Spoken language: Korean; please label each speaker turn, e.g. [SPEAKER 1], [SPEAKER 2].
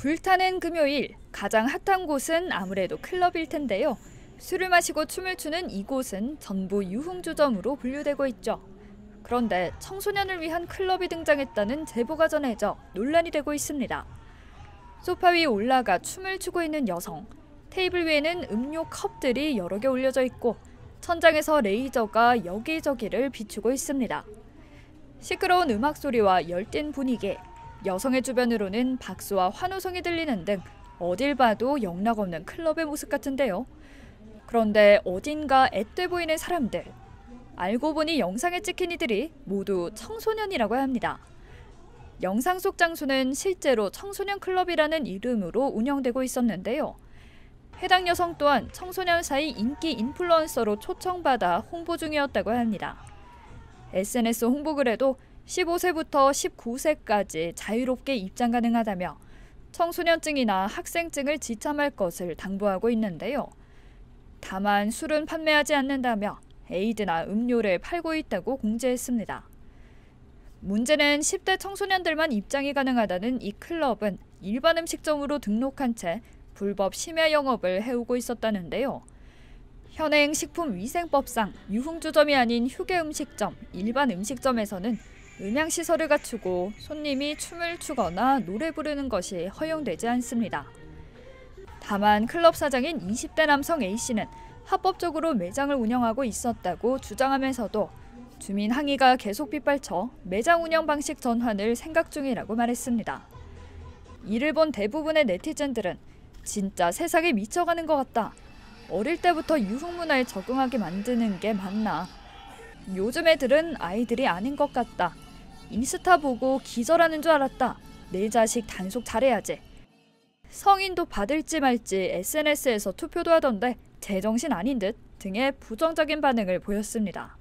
[SPEAKER 1] 불타는 금요일, 가장 핫한 곳은 아무래도 클럽일 텐데요. 술을 마시고 춤을 추는 이곳은 전부 유흥주점으로 분류되고 있죠. 그런데 청소년을 위한 클럽이 등장했다는 제보가 전해져 논란이 되고 있습니다. 소파 위에 올라가 춤을 추고 있는 여성, 테이블 위에는 음료 컵들이 여러 개 올려져 있고 천장에서 레이저가 여기저기를 비추고 있습니다. 시끄러운 음악 소리와 열띤 분위기, 여성의 주변으로는 박수와 환호성이 들리는 등 어딜 봐도 영락없는 클럽의 모습 같은데요. 그런데 어딘가 앳돼 보이는 사람들. 알고 보니 영상에 찍힌 이들이 모두 청소년이라고 합니다. 영상 속 장소는 실제로 청소년 클럽이라는 이름으로 운영되고 있었는데요. 해당 여성 또한 청소년 사이 인기 인플루언서로 초청받아 홍보 중이었다고 합니다. SNS 홍보글에도 15세부터 19세까지 자유롭게 입장 가능하다며 청소년증이나 학생증을 지참할 것을 당부하고 있는데요. 다만 술은 판매하지 않는다며 에이드나 음료를 팔고 있다고 공지했습니다. 문제는 10대 청소년들만 입장이 가능하다는 이 클럽은 일반 음식점으로 등록한 채 불법 심야 영업을 해오고 있었다는데요. 현행 식품위생법상 유흥주점이 아닌 휴게음식점, 일반 음식점에서는 음향시설을 갖추고 손님이 춤을 추거나 노래 부르는 것이 허용되지 않습니다. 다만 클럽 사장인 20대 남성 A씨는 합법적으로 매장을 운영하고 있었다고 주장하면서도 주민 항의가 계속 빗발쳐 매장 운영 방식 전환을 생각 중이라고 말했습니다. 이를 본 대부분의 네티즌들은 진짜 세상에 미쳐가는 것 같다. 어릴 때부터 유흥문화에 적응하게 만드는 게 맞나. 요즘 애들은 아이들이 아닌 것 같다. 인스타 보고 기절하는 줄 알았다. 내 자식 단속 잘해야지. 성인도 받을지 말지 SNS에서 투표도 하던데 제정신 아닌 듯 등의 부정적인 반응을 보였습니다.